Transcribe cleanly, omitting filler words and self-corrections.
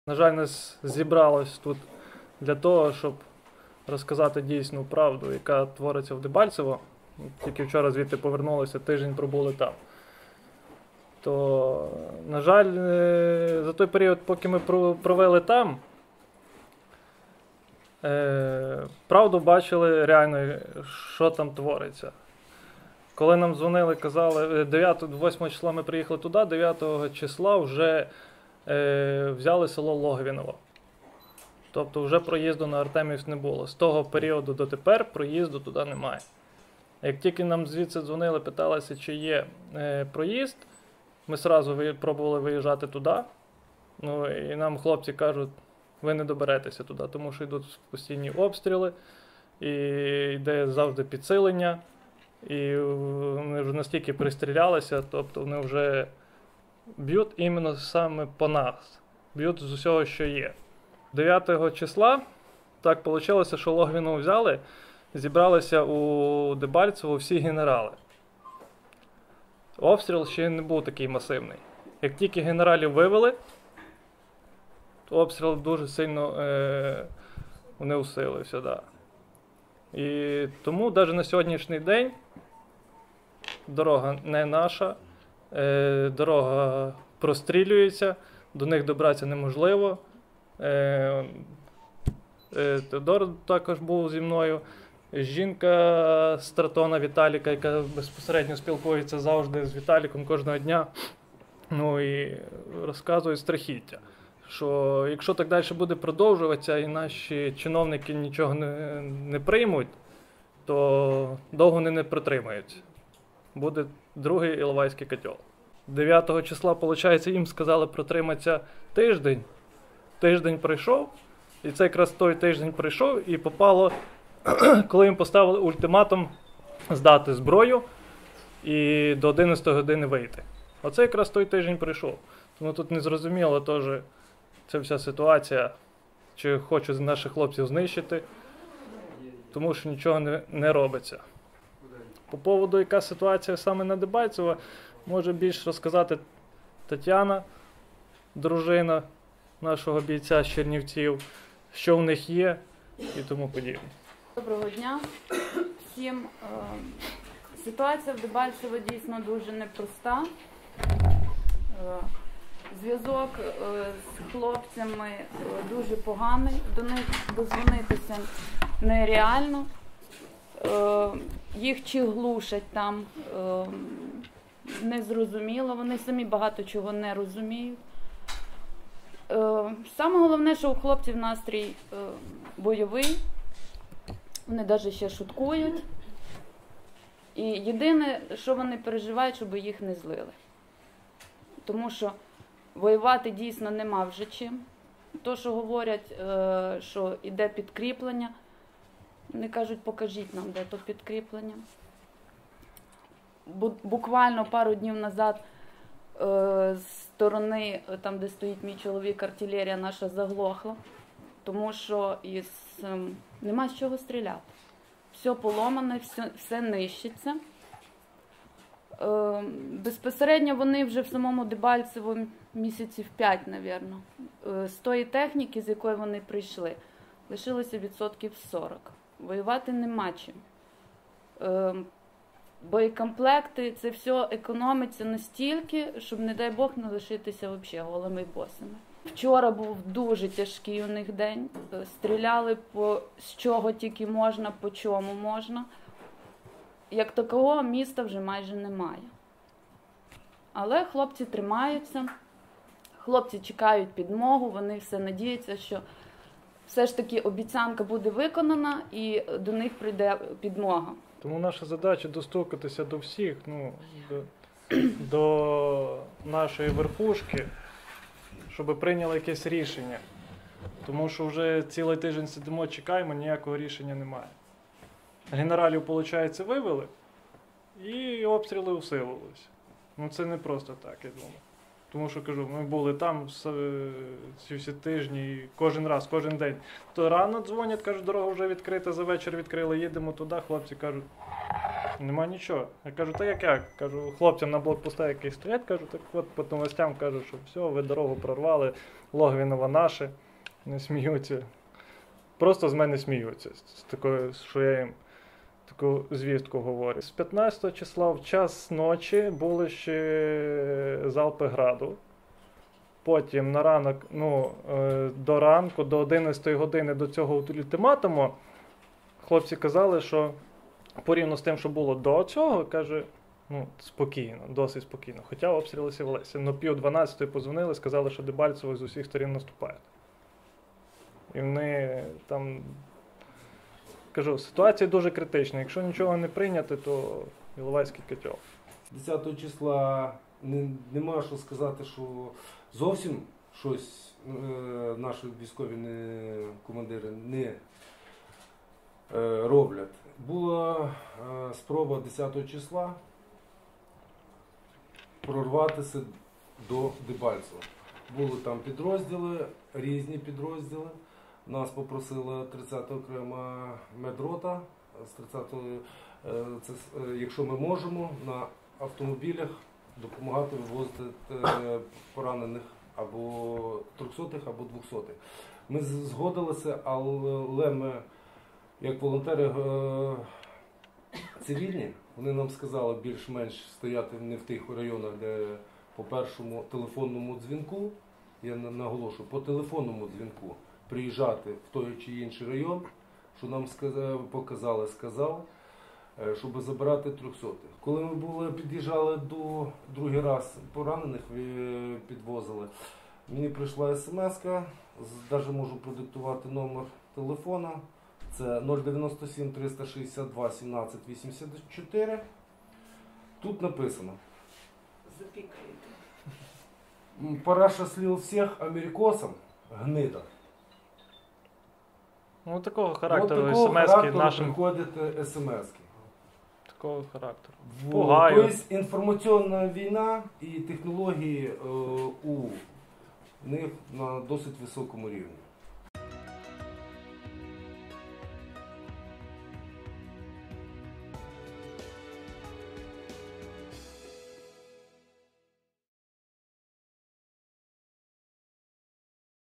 На жаль, нас зібралось тут для того, щоб розказати дійсну правду, яка твориться в Дебальцево. Тільки вчора звідти повернулися, тиждень пробули там. То, на жаль, за той період, поки ми провели там, правду бачили реально, що там твориться. Коли нам дзвонили, казали, 8 числа ми приїхали туди, 9 числа вже взяли село Логвіново. Тобто вже проїзду на Артемівськ не було. З того періоду до тепер проїзду туди немає. Як тільки нам звідси дзвонили, питалися, чи є проїзд, ми одразу пробували виїжджати туди. Ну, і нам хлопці кажуть, ви не доберетеся туди, тому що йдуть постійні обстріли, і йде завжди підсилення. І вони вже настільки пристрілялися, тобто вони вже б'ють іменно саме по нас. Б'ють з усього, що є. 9 числа так вийшло, що Логвіно взяли, зібралися у Дебальцево всі генерали. Обстріл ще не був такий масивний. Як тільки генералів вивели, то обстріл дуже сильно вони усилився. Да. І тому навіть на сьогоднішній день дорога не наша, дорога прострілюється, до них добратися неможливо. Теодор також був зі мною. Жінка Стратона Віталіка, яка безпосередньо спілкується завжди з Віталіком кожного дня. Ну і розказує страхіття, що якщо так далі буде продовжуватися і наші чиновники нічого не приймуть, то довго вони не протримаються. Буде другий Іловайський котел. 9 числа, виходить, їм сказали протриматися тиждень. Тиждень пройшов, і це якраз той тиждень пройшов, і попало, коли їм поставили ультиматум здати зброю і до 11 години вийти. Оце якраз той тиждень пройшов. Тому тут незрозуміло теж ця вся ситуація, чи хочуть наших хлопців знищити, тому що нічого не робиться. По поводу, яка ситуація саме на Дебальцево, може більш розказати Тетяна, дружина нашого бійця з Чернівців, що в них є і тому подібне. Доброго дня всім. Ситуація в Дебальцево дійсно дуже непроста. Зв'язок з хлопцями дуже поганий, до них дозвонитися нереально. Їх чи глушать там, незрозуміло, вони самі багато чого не розуміють. Саме головне, що у хлопців настрій бойовий, вони навіть ще шуткують. І єдине, що вони переживають, щоб їх не злили. Тому що воювати дійсно нема вже чим. То, що говорять, що йде підкріплення, вони кажуть, покажіть нам, де то підкріплення. Буквально пару днів назад з сторони, там де стоїть мій чоловік, артилерія наша заглохла, тому що нема з чого стріляти. Все поломане, все нищиться. Безпосередньо вони вже в самому Дебальцево місяців 5, мабуть. З тої техніки, з якої вони прийшли, лишилося відсотків 40. Воювати нема чим. Боєкомплекти, це все економиться настільки, щоб, не дай Бог, не лишитися взагалі голими босими. Вчора був дуже тяжкий у них день. Стріляли з чого тільки можна, по чому можна. Як такого міста вже майже немає. Але хлопці тримаються, хлопці чекають підмогу, вони все надіються, що все ж таки обіцянка буде виконана і до них прийде підмога. Тому наша задача достукатися до всіх, до нашої верхушки, щоб прийняли якесь рішення. Тому що вже цілий тиждень сидимо, чекаємо, ніякого рішення немає. Генералів, виходить, вивели, і обстріли усилилися. Ну це не просто так, я думаю. Тому що, кажу, ми були там ці всі тижні, і кожен раз, кожен день. То рано дзвонять, кажуть, дорога вже відкрита, за вечір відкрили, їдемо туди, хлопці кажуть, Нема нічого. Я кажу, так як? Кажу, хлопцям на блокпостах якийсь стоять, кажу, так от по новостям кажу, що все, ви дорогу прорвали, Логвинова наші, не сміються. Просто з мене сміються, з такою, що я їм таку звістку говорю. З 15 числа в час ночі були ще залпи граду. Потім на ранок, до ранку, до 11 години до цього ультиматуму, хлопці казали, що порівняно з тим, що було до цього, каже, спокійно, досить спокійно. Хоча обстріли велися. Но пів 12-ї подзвонили, сказали, що Дебальцево з усіх сторін наступає. І вони там, кажу, ситуація дуже критична. Якщо нічого не прийняти, то Іловайський котел. 10 числа нема що сказати, що зовсім щось наші військові командири не роблять. Була спроба 10 числа прорватися до Дебальцева. Були там підрозділи, різні підрозділи. Нас попросила 30-та окрема медрота з 30-ї, якщо ми можемо, на автомобілях допомагати вивозити поранених або 300-х, або 200-х. Ми згодилися, але ми, як волонтери цивільні, вони нам сказали більш-менш стояти не в тих районах, де по першому телефонному дзвінку, я наголошую, по телефонному дзвінку приїжджати в той чи інший район, що нам сказав, щоб забирати 300-х. Коли ми під'їжджали до другий раз, поранених підвозили, мені прийшла смс-ка, навіть можу продиктувати номер телефона, це 097 362 17 84. Тут написано: «Параша слил всех америкосам, гнида». Такого характеру такого смс-ки характеру нашим. приходять смс-ки. Такого характеру. Тобто інформаційна війна і технології у них на досить високому рівні.